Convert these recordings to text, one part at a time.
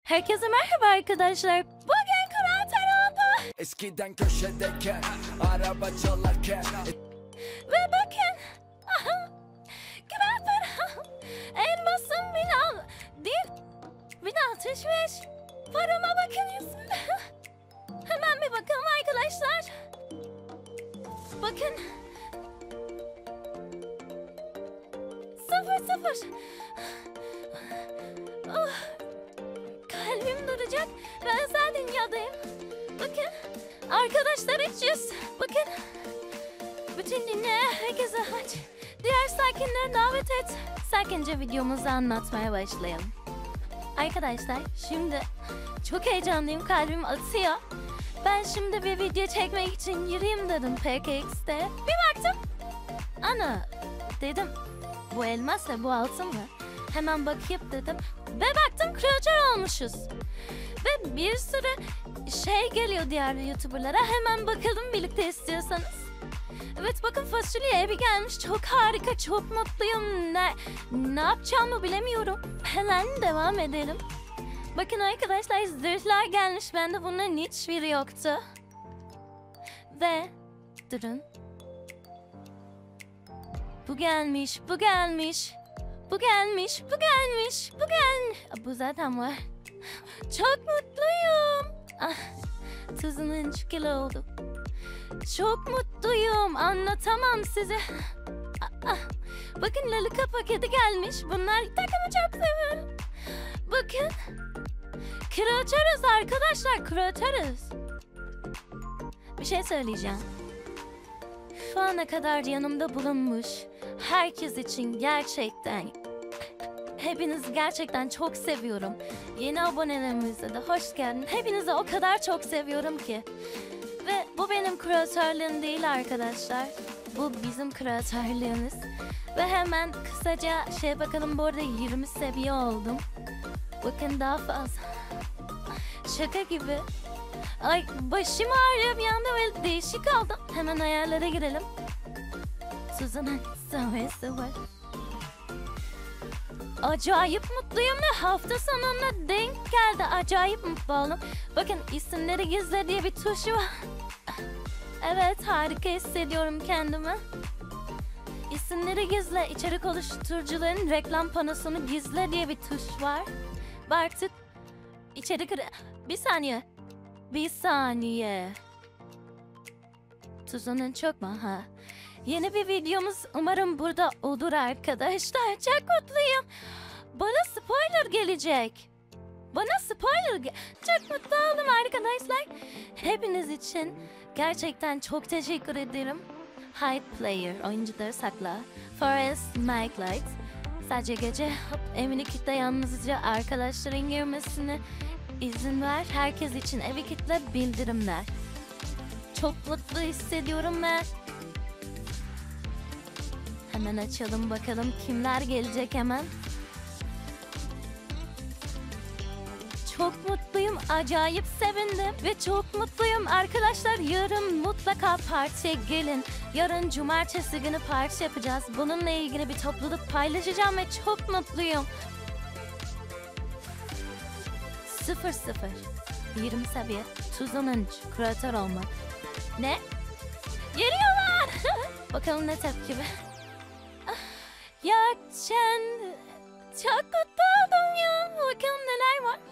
Herkese merhaba arkadaşlar. Bugün kuratör oldu. Eskiden köşedeyken, araba çalarken Ve bakın. Kuratör. Elmasım değil. 1065. Parama bakın. Hemen bir bakalım arkadaşlar. Bakın. 0. Kalbim duracak. Ben özel dünyadayım. Bakın. Arkadaşlar 300. Bakın. Bütün dinleyen herkese aç. Diğer sakinleri davet et. Sakince videomuzu anlatmaya başlayalım. Arkadaşlar şimdi çok heyecanlıyım. Kalbim atıyor. Ben şimdi bir video çekmek için yürüyeyim dedim PKX'te. Bir baktım. Ana dedim. Bu elmas ve bu altın mı? Hemen bakayım dedim. Ve baktım kreatör olmuşuz. Ve bir sürü şey geliyor diğer YouTuber'lara. Hemen bakalım birlikte istiyorsanız. Evet bakın fasulye evi gelmiş. Çok harika, çok mutluyum. Ne yapacağımı bilemiyorum. Hemen devam edelim. Bakın arkadaşlar zırhlar gelmiş. Bende bunların hiçbiri yoktu. Ve durun. Bu gelmiş, bu gelmiş. Bu gelmiş, bu gelmiş, bu gelmiş. Bu zaten var. Çok mutluyum. Tuzunun kilo oldu. Çok mutluyum. Anlatamam size. Bakın lalika paketi gelmiş. Bunlar takımı çok seviyorum. Bakın. Kreatörüz arkadaşlar. Kreatörüz. Bir şey söyleyeceğim. Şu ana kadar yanımda bulunmuş herkes için gerçekten hepinizi gerçekten çok seviyorum. Yeni abonelerimize de hoş geldin. Hepinizi o kadar çok seviyorum ki. Ve bu benim kreatörlüğüm değil arkadaşlar. Bu bizim kreatörlüğümüz. Ve hemen kısaca bakalım, bu arada 20 seviye oldum. Bakın daha fazla. Şaka gibi. Ay başım ağrıyor bir anda, böyle değişik oldum. Hemen ayarlara girelim. Suzan'ın seviyesi var. Acayip mutluyum ve hafta sonuna denk geldi. Acayip mutlu oldum. Bakın isimleri gizle diye bir tuşu var. Evet harika hissediyorum kendimi. İsimleri gizle, içerik oluşturucuların reklam panosunu gizle diye bir tuş var. Ve artık içerik... Bir saniye. Tuzunun çok mu? Yeni bir videomuz umarım burada olur arkadaşlar. Çok mutluyum. Bana spoiler gelecek. Çok mutlu oldum arkadaşlar. Hepiniz için gerçekten çok teşekkür ederim. Hide player, oyuncuları sakla. Forest, Mike Light. Sadece gece evini kitle, yalnızca arkadaşların girmesine izin ver. Herkes için evi kitle, bildirimler. Çok mutlu hissediyorum ben. Hemen açalım bakalım kimler gelecek hemen. Çok mutluyum, acayip sevindim ve çok mutluyum arkadaşlar. Yarın mutlaka partiye gelin. Yarın cumartesi günü parti yapacağız. Bununla ilgili bir topluluk paylaşacağım ve çok mutluyum. 0 20 seviye Tuzunun kreatör olmak. Ne? Geliyorlar. Bakalım ne tepki be. Ya çok mutlu oldum ya. Bakalım neler var.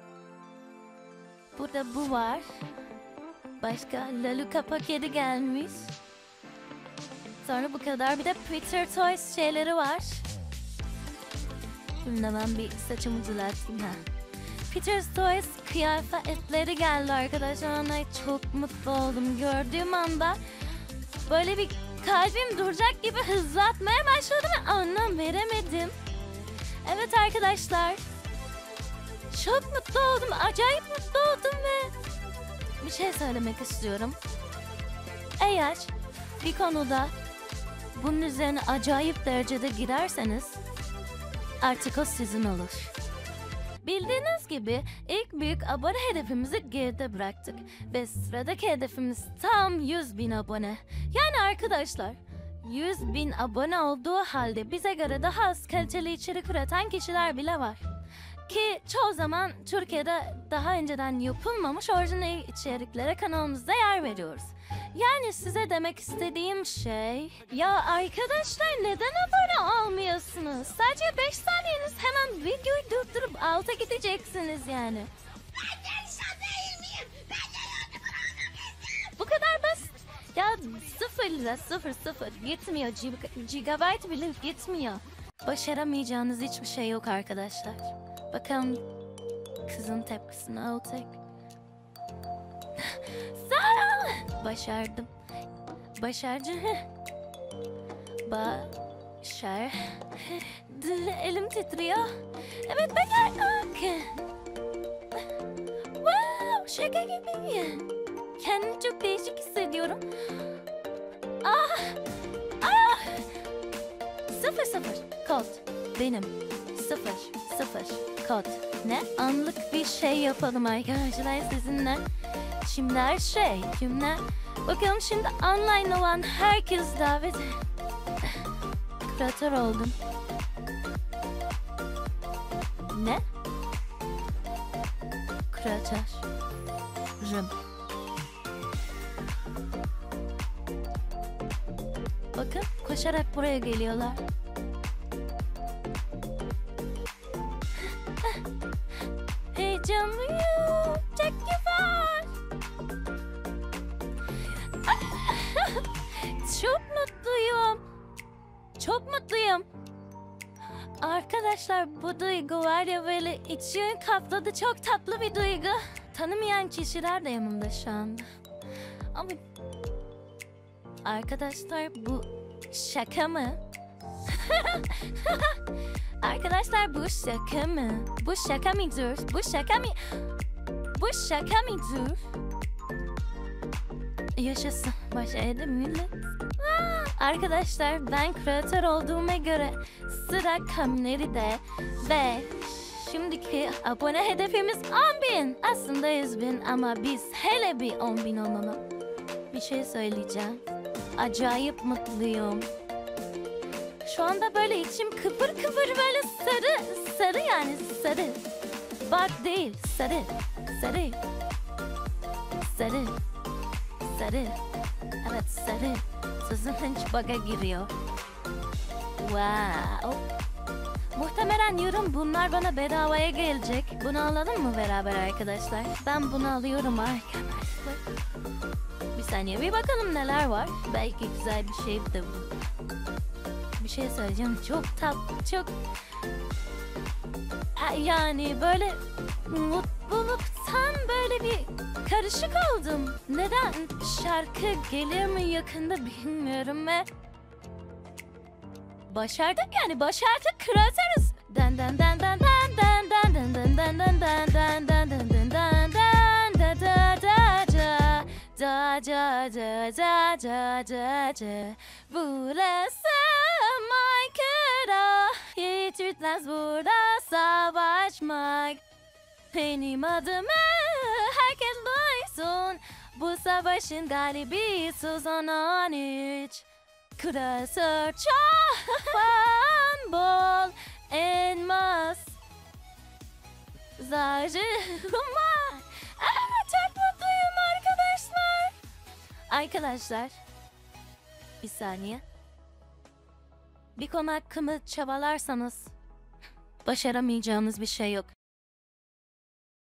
Burada bu var. Başka Laluka paketi gelmiş. Sonra bu kadar. Bir de Peter Toys şeyleri var. Şimdi ben bir saçımı düzelteyim Peter Toys kıyafetleri geldi arkadaşlar. Ona çok mutlu oldum. Gördüğüm anda böyle bir kalbim duracak gibi hızlı atmaya başladı ve anlam veremedim. Evet arkadaşlar. Çok mutlu oldum. Acayip mutlu oldum ve bir şey söylemek istiyorum. Eğer bir konuda bunun üzerine acayip derecede girerseniz artık o sizin olur. Bildiğiniz gibi ilk büyük abone hedefimizi geride bıraktık ve sıradaki hedefimiz tam 100.000 abone. Yani arkadaşlar 100.000 abone olduğu halde bize göre daha az kaliteli içerik üreten kişiler bile var. Ki çoğu zaman Türkiye'de daha önceden yapılmamış orijinal içeriklere kanalımızda yer veriyoruz. Yani size demek istediğim şey... Ya arkadaşlar neden abone olmuyorsunuz? Sadece 5 saniyeniz, hemen videoyu durdurup alta gideceksiniz yani. Bu kadar basit. Ya 0 gitmiyor. Gigabyte bile gitmiyor. Başaramayacağınız hiçbir şey yok arkadaşlar. Bakalım kızın tepkisini alacak. Sara! Başardım. Başardım. Başar. Elim titriyor. Evet başardık. Wow, şaka gibi. Kendimi çok değişik hissediyorum. Ah! Ah! 0 kod. Benim. 0 kod. Ne? Anlık bir şey yapalım arkadaşlar sizinle. Şimdi her şey. Kimler? Bakalım şimdi online olan herkes davet. Kreatör oldum. Ne? Kreatörüm. Bakın koşarak buraya geliyorlar. Heyecanlıyım. Çok güzel. Çok mutluyum. Çok mutluyum. Arkadaşlar bu duygu var ya böyle içimi kapladı. Çok tatlı bir duygu. Tanımayan kişiler de yanımda şu anda. Ama arkadaşlar bu şaka mı? Arkadaşlar bu şaka mı? Bu şaka mıdır? Bu şaka mı? Bu şaka mıdır? Yaşasın. Başardım millet. Arkadaşlar ben kreatör olduğuma göre sıra Kamineri'de ve şimdiki abone hedefimiz 10.000. Aslında 100.000 ama biz hele bir 10.000 olmamı. Bir şey söyleyeceğim. Acayip mutluyum. Şu anda böyle içim kıpır kıpır böyle sarı yani sarı. Bak değil sarı. Evet sarı. Sözün hiç bug'a giriyor. Wow. Muhtemelen yorum bunlar bana bedavaya gelecek. Bunu alalım mı beraber arkadaşlar? Ben bunu alıyorum arkadaşlar. Bir saniye bir bakalım neler var. Belki güzel bir şey de bu. Bir şey söyleyeceğim. Çok tatlı, çok... Yani böyle mutluluktan böyle bir karışık oldum. Neden? Şarkı gelir mi yakında bilmiyorum ve... Başardık yani başardık kreatörüz. Dan dan dan dan dan dan dan dan dan dan dan dan dan dan dan dan dan da da. Burası Maykara. Yiğitler burada savaşmak. Benim adımı herkes duysun. Bu savaşın galibi Suzan 13. Kreatör çoğan bol elmas zarım var. Evet çok mutluyum arkadaşlar. Arkadaşlar bir saniye. Bir konu hakkında çabalarsanız başaramayacağımız bir şey yok.